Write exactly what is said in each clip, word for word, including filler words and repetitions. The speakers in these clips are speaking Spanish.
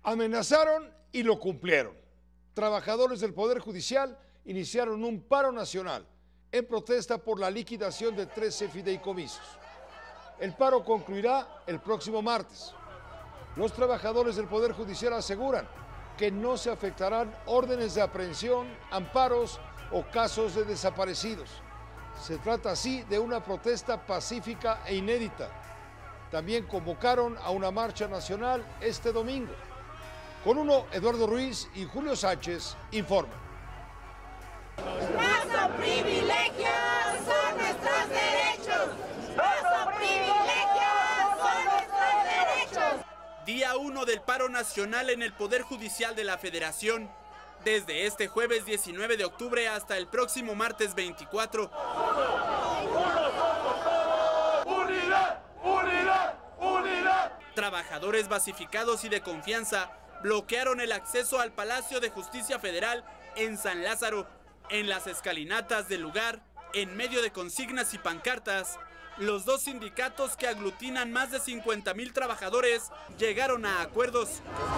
Amenazaron y lo cumplieron. Trabajadores del Poder Judicial iniciaron un paro nacional en protesta por la liquidación de trece fideicomisos. El paro concluirá el próximo martes. Los trabajadores del Poder Judicial aseguran que no se afectarán órdenes de aprehensión, amparos o casos de desaparecidos. Se trata así de una protesta pacífica e inédita. También convocaron a una marcha nacional este domingo. Con uno, Eduardo Ruiz y Julio Sánchez informan. ¡Nuestros privilegios son nuestros derechos! ¡Nuestros privilegios son nuestros derechos! Día uno del paro nacional en el Poder Judicial de la Federación. Desde este jueves diecinueve de octubre hasta el próximo martes veinticuatro. ¡Unidad! ¡Unidad! ¡Unidad! Trabajadores basificados y de confianza bloquearon el acceso al Palacio de Justicia Federal en San Lázaro. En las escalinatas del lugar, en medio de consignas y pancartas, los dos sindicatos que aglutinan más de cincuenta mil trabajadores llegaron a acuerdos.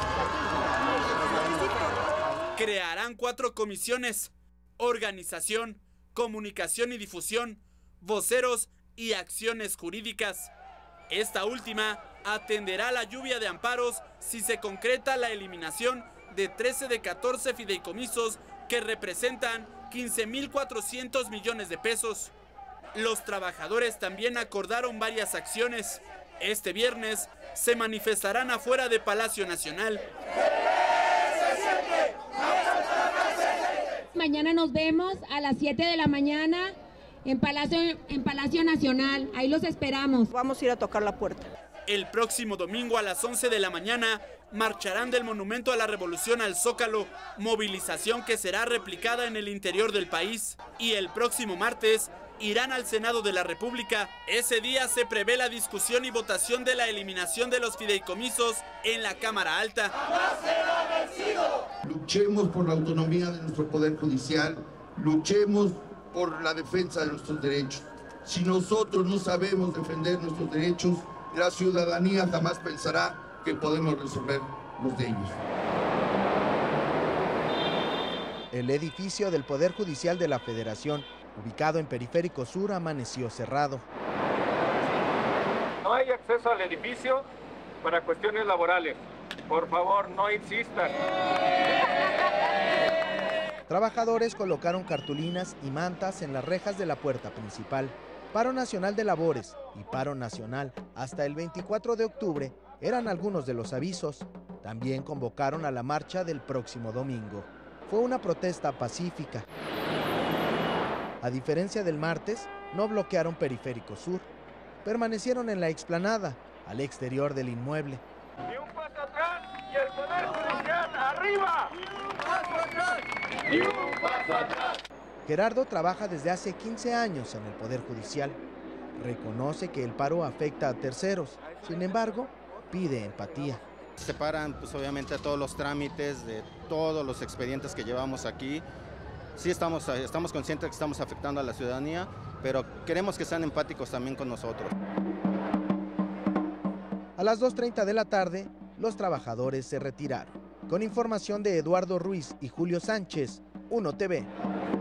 Crearán cuatro comisiones: organización, comunicación y difusión, voceros y acciones jurídicas. Esta última atenderá la lluvia de amparos si se concreta la eliminación de trece de catorce fideicomisos que representan quince mil cuatrocientos millones de pesos. Los trabajadores también acordaron varias acciones. Este viernes se manifestarán afuera de Palacio Nacional. Mañana nos vemos a las siete de la mañana en Palacio, en Palacio Nacional. Ahí los esperamos. Vamos a ir a tocar la puerta. El próximo domingo a las once de la mañana marcharán del Monumento a la Revolución al Zócalo, movilización que será replicada en el interior del país. Y el próximo martes irán al Senado de la República. Ese día se prevé la discusión y votación de la eliminación de los fideicomisos en la Cámara Alta. ¡Jamás será vencido! Luchemos por la autonomía de nuestro Poder Judicial, luchemos por la defensa de nuestros derechos. Si nosotros no sabemos defender nuestros derechos, la ciudadanía jamás pensará que podemos resolver los de ellos. El edificio del Poder Judicial de la Federación, ubicado en Periférico Sur, amaneció cerrado. No hay acceso al edificio para cuestiones laborales. Por favor, no insistan. Trabajadores colocaron cartulinas y mantas en las rejas de la puerta principal. Paro nacional de labores y paro nacional hasta el veinticuatro de octubre eran algunos de los avisos. También convocaron a la marcha del próximo domingo. Fue una protesta pacífica. A diferencia del martes, no bloquearon Periférico Sur. Permanecieron en la explanada, al exterior del inmueble. Y un paso atrás y el Poder Judicial arriba. Y un paso atrás. Y un paso atrás. Gerardo trabaja desde hace quince años en el Poder Judicial. Reconoce que el paro afecta a terceros. Sin embargo, pide empatía. Se paran, pues obviamente, todos los trámites de todos los expedientes que llevamos aquí. Sí estamos, estamos conscientes de que estamos afectando a la ciudadanía, pero queremos que sean empáticos también con nosotros. A las dos treinta de la tarde, los trabajadores se retiraron. Con información de Eduardo Ruiz y Julio Sánchez, uno T V.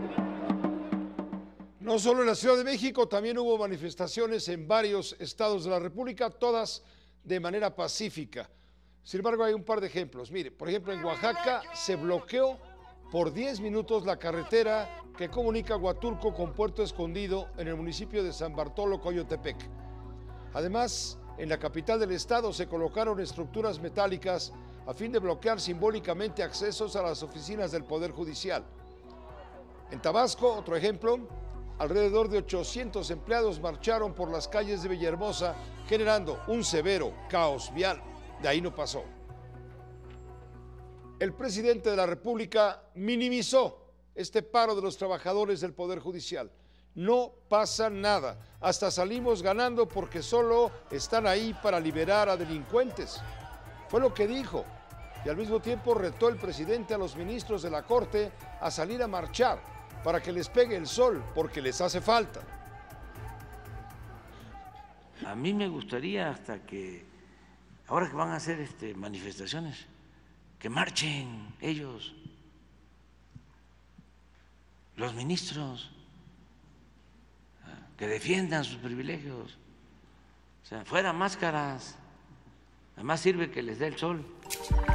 No solo en la Ciudad de México, también hubo manifestaciones en varios estados de la República, todas de manera pacífica. Sin embargo, hay un par de ejemplos. Mire, por ejemplo, en Oaxaca se bloqueó por diez minutos la carretera que comunica Huatulco con Puerto Escondido en el municipio de San Bartolo, Coyotepec. Además, en la capital del estado se colocaron estructuras metálicas a fin de bloquear simbólicamente accesos a las oficinas del Poder Judicial. En Tabasco, otro ejemplo, alrededor de ochocientos empleados marcharon por las calles de Villahermosa, generando un severo caos vial. De ahí no pasó. El presidente de la República minimizó este paro de los trabajadores del Poder Judicial. No pasa nada, hasta salimos ganando porque solo están ahí para liberar a delincuentes. Fue lo que dijo, y al mismo tiempo retó el presidente a los ministros de la Corte a salir a marchar para que les pegue el sol, porque les hace falta. A mí me gustaría hasta que, ahora que van a hacer este, manifestaciones, que marchen ellos, los ministros, que defiendan sus privilegios, o sea, fuera máscaras, además sirve que les dé el sol.